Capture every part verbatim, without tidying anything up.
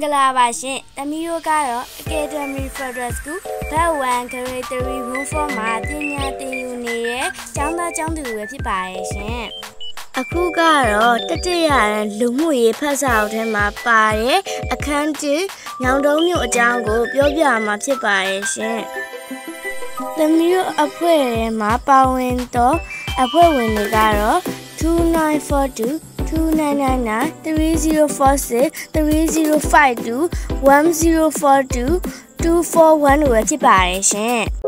Mingala Bashin, Tamio Garo, Academy Federal School, Bawan, Grade three, Room for Martina, the Uni, Jamba Jandu with the Bashin. A Kugaro, Tatia, Lumui, pass out in my body, a country, young Domio Jango, Bioga, Mati Bashin. The new appointment, my power window, appointment Garo, two nine four two. two nine nine nine three zero four six three zero five two one zero four two two four one ကိုဖြစ်ပါတယ်ရှင်။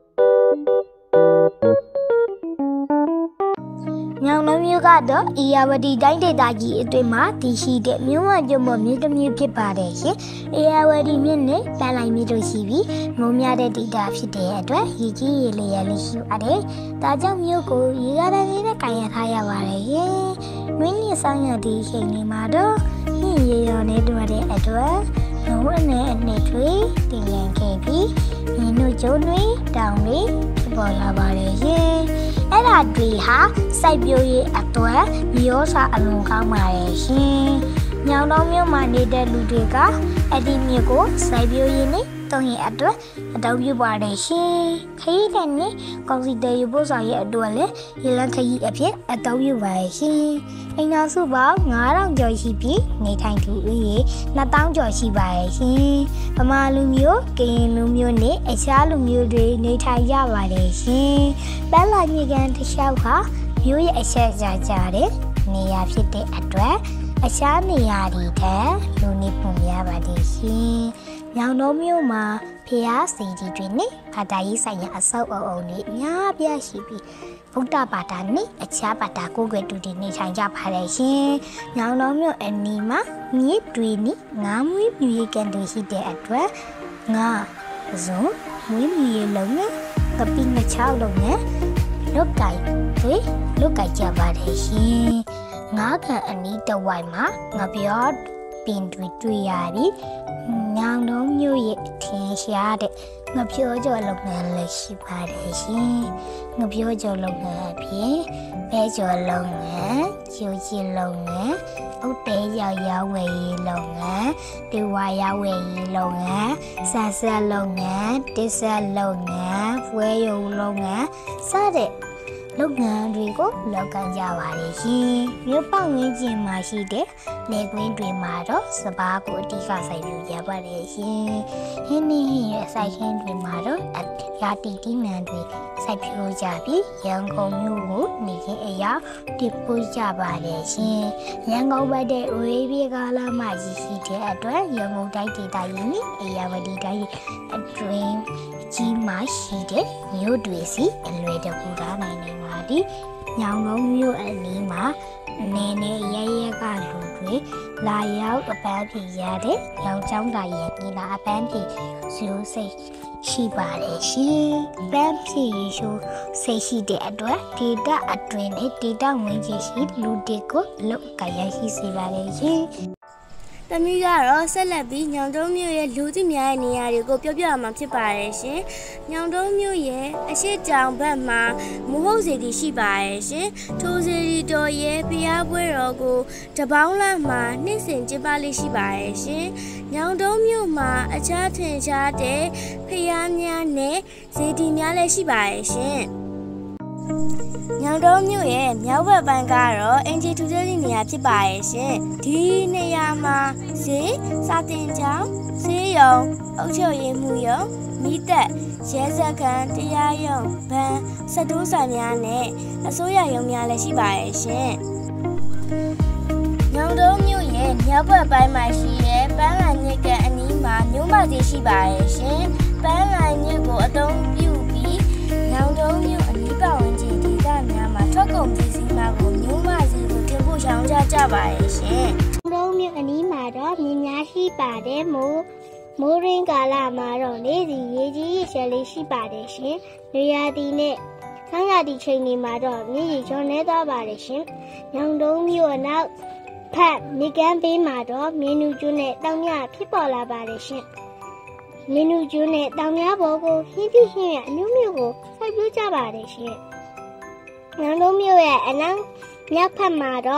ညောင်နှမျိုးကတော့အေယာဝတီတိုင်းဒေသကြီးအတွင်းမှာတည်ရှိတဲ့မြို့ဝကျွန်းပေါ်မြို့တစ်မြို့ဖြစ်ပါတယ်ရှင်။အေယာဝတီမြစ်နဲ့ပန်းလိုင်မြစ်တို့ရှိပြီးမိုးများတဲ့ဒေသဖြစ်တဲ့အတွက်ရေကြီးရေလျက်လေးရှိပါတယ်။ဒါကြောင့်မြို့ကိုရေကားတန်းလေးနဲ့ကန်ရထားရပါတယ်ရှင်။မင်းကြီးဆောင်ရတဲ့ချိန်လေးမှာတော့ညင်ရေရော်နဲ့တွေ့တဲ့အတွက်လုံးဝနဲ့အနေတွေတင်ရန်ခဲ့ပြီးမြင်းတို့ကျုံတွေတောင်တွေပေါ်လာပါတယ်ရှင်။အဲ့ဒါတွေဟာစိုက်ပျိုးရေးအတွက်မျိုးစာအလွန်ကောင်းပါတယ်ရှင်။ညောင်တော်မြို့မှာနေတဲ့လူတွေကအဲ့ဒီမြို့ကိုစိုက်ပျိုးရေးနဲ့တုံးရင်အတွက်အတောက်ပြုပါတယ်ရှင်။ခရီးတဲ့နေ့ကောင်စီတဲရပို့ဆောင်ရဲ့အတွက်လည်းရေလန်းခရီးအဖြစ်အတောက်ပြုပါတယ်ရှင်။အိမ်တော်စုပေါင်းငါးထောင်ကျော်ရှိပြီးနေထိုင်သူဦးရေနှစ်သောင်းကျော်ရှိပါတယ်ရှင်။ဗမာလူမျိုး၊ကရင်လူမျိုးနဲ့အခြားလူမျိုးတွေနေထိုင်ကြပါတယ်ရှင်။ပန်းလာမြေကန်တစ်လျှောက်ဟာမြို့ရဲ့အဆက်ကြကြတဲ့နေရာဖြစ်တဲ့အတွက်အခြားနေရာတွေထက်လူနေပုံများပါတယ်ရှင်။ညောင်တော်မြို့မှာဖျားစီတီတွေနဲ့ဘာသာရေးဆိုင်ရာအဆောက်အအုံတွေအများပြားရှိပြီးဗုဒ္ဓဘာသာနဲ့အခြားဘာသာကိုယ်ွယ်တူတွေနေထိုင်ကြပါတယ်ရှင်။ညောင်တော်မြို့အနီးမှာမြစ်တွေနဲ့ငါးမွေးမြူရေးကန်တွေရှိတဲ့အတွက်ငါးဇုံမွေးမြူရေးလုံးနဲ့ကပိငချောက်လုံးနဲ့လုတ်ကိုင်တွေလုတ်ကိုင်ကြပါတယ်ရှင်။ငါးကန်အနီးတစ်ဝိုက်မှာငါပြောပင်တွေတွေ့ရပြီးညောင်တော်မြို့ရဲ့အထင်ရှားတဲ့ငပြောကျော်လုပ်ငန်းလည်းရှိပါတယ်ရှင်။ငပြောကျော်လုပ်ငန်းအပြင်ဘဲကျော်လုပ်ငန်း၊ကျိုးချီလုပ်ငန်း၊ဥတဲရောက်ရောက်ဝယ်ရေးလုပ်ငန်း၊ဒီဝါရောက်ဝယ်ရေးလုပ်ငန်း၊ဆန်ဆက်လုပ်ငန်း၊တစ်ဆက်လုပ်ငန်း၊ပွဲရုံလုပ်ငန်းစတဲ့လုပ်ငန်းတွေကိုလုပ်ကိုင်ကြပါတယ်ရှင်။မြို့ပေါင်းဝင်းကျင်မှာရှိတဲ့နေကွင်းတွေမှာတော့စပားကိုအဓိကစိုက်ပျိုးကြပါတယ်ရှင်။ဟင်းနေရဲ့စိုက်ခင်းတွေမှာတော့ရာတီတီနံတွေစိုက်ပျိုးကြပြီးရန်ကုန်မြို့ကိုနေချင်းအရာတည်ပို့ကြပါတယ်ရှင်။ရန်ကုန်ဘက်တဲ့ဝေးပြေကားလာမှရရှိတဲ့အတွက်ရန်ကုန်တိုင်းဒေသကြီးနဲ့အေယာဝတီတိုင်းအတွင်းကြီးမှရှိတဲ့မြို့တွေစီအလွယ်တကူထားနိုင်နေပါသည်ညောင်လုံးမြို့အနီးမှာနေနေရရကလူတွေလာရောက်အပန်းဖြေရတဲ့ရောင်ချောင်းတာရဲ့ညီလာအပန်းဖြေရိုးစိတ်ရှိပါတယ်ရှင်။ပန်းဖြေရိုးစိတ်ရှိတဲ့အတွက်ဒေတာအတွင်းနဲ့ဒေတာဝင်ကြီးရှိလူတွေကိုလောက်ကရရှိစေပါတယ်ရှင်။တမီးကတော့ဆက်လက်ပြီးညောင်တုံးမြို့ရဲ့လူသိများတဲ့နေရာတွေကိုပြောပြရမှာဖြစ်ပါတယ်ရှင်။ညောင်တုံးမြို့ရဲ့အရှိတောင်ဘက်မှာမဟုတ်စေတီရှိပါတယ်ရှင်။ထိုစေတီတော်ရဲ့ဖျားပွဲတော်ကိုတပေါင်းလမှာနှစ်စဉ်ကျင်းပလေးရှိပါတယ်ရှင်။ညောင်တုံးမြို့မှာအခြားထင်ရှားတဲ့ဖျားများနဲ့စေတီများလည်းရှိပါတယ်ရှင်။ညောင်တုံးမြို့ရဲ့မြောက်ဘက်ပိုင်းကတော့အင်ဂျီထူတဲ့နေရာဖြစ်ပါရဲ့ရှင်ဒီနေရာမှာဈေးစာတင်ကျောင်းဈေးရုံအုပ်ချုပ်ရေးမှုရုံမိသက်ရဲစခန်းတရားရုံဘဏ်စတိုးဆိုင်များနဲ့အစိုးရရုံးများလည်းရှိပါရဲ့ရှင်ညောင်တုံးမြို့ရဲ့မြောက်ဘက်ပိုင်းမှာရှိတဲ့ပန်းလိုင်မြစ်ကအနီးမှာမြို့မဈေးရှိပါရဲ့ရှင်ပန်းလိုင်မြစ်ကိုအသုံးပြုပြီးညောင်တုံးမြို့အနီးပတ်ဝန်းကျင်ဒေသများမှာထွက်ကုန်ပစ္စည်းများကိုမြို့မဈေးကိုတင်ပို့ရောင်းချကြပါရဲ့ရှင်။လုံးမြို့အနီးမှာတော့မြင်းများရှိပါတယ်မိုးမိုးရင်းကာလမှာတော့လေစီရေကြီးရေရှယ်လေးရှိပါတယ်ရှင်။နေရာဒီနဲ့ဆောင်းရာသီချိန်တွေမှာတော့မြစ်ရေကျော်နေသွားပါတယ်ရှင်။ညောင်တုံးမြို့နောက်ဖက်မြေကမ်းပေးမှာတော့မြင်းနူကျွန်းနဲ့တောင်မြဖြစ်ပေါ်လာပါတယ်ရှင်။မြင်းနူကျွန်းနဲ့တောင်မြဘောကိုဟင်းသီးဟင်းရအမျိုးမျိုးကိုစိုက်ပျိုးကြပါတယ်ရှင်။ညောင်တုံးမြို့ရဲ့အနောက်မြောက်ဖက်မှာတော့ပ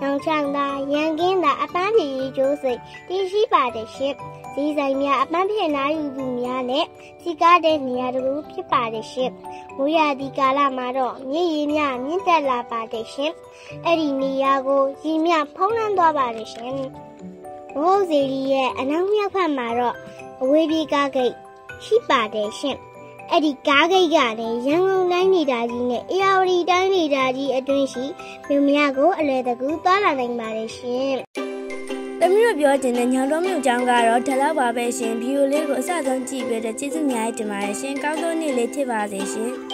ရောင်ချောင်းသာရန်ကင်းသာအပန်းဖြေကျိုးစိတ်တည်ရှိပါတယ်ရှင်။ဒီဆိုင်များအပန်းဖြေနာယူသူများနဲ့စီကားတဲ့နေရာတို့ဖြစ်ပါတယ်ရှင်။မိုးရာသီကာလမှာတော့မြစ်ရေများမြင့်တက်လာပါတယ်ရှင်။အဲ့ဒီနေရာကိုရေမြဖုံးလွှမ်းသွားပါတယ်ရှင်။ဘိုးစီရီရဲ့အနောက်မြောက်ဘက်မှာတော့အဝေးပြေးကားဂိတ်ရှိပါတယ်ရှင်။အဲ့ဒီကားဂိတ်ကလည်းရန်ကုန်တိုင်းဒေသကြီးနဲ့အေရဝတီတိုင်းဒေသကြီးအတွင်းရှိမြို့များကိုအလွယ်တကူသွားလာနိုင်ပါတယ်ရှင်။တမီးတို့ပြောချင်တဲ့ညောင်တော်မြို့ကျောင်းကတော့ဒါလောက်ပါပဲရှင်ဗီဒီယိုလေးကိုအစဆုံးကြည့်ပေးတဲ့ကျေးဇူးများတင်ပါတယ်ရှင်ကောင်းသောနေ့လေးဖြစ်ပါစေရှင်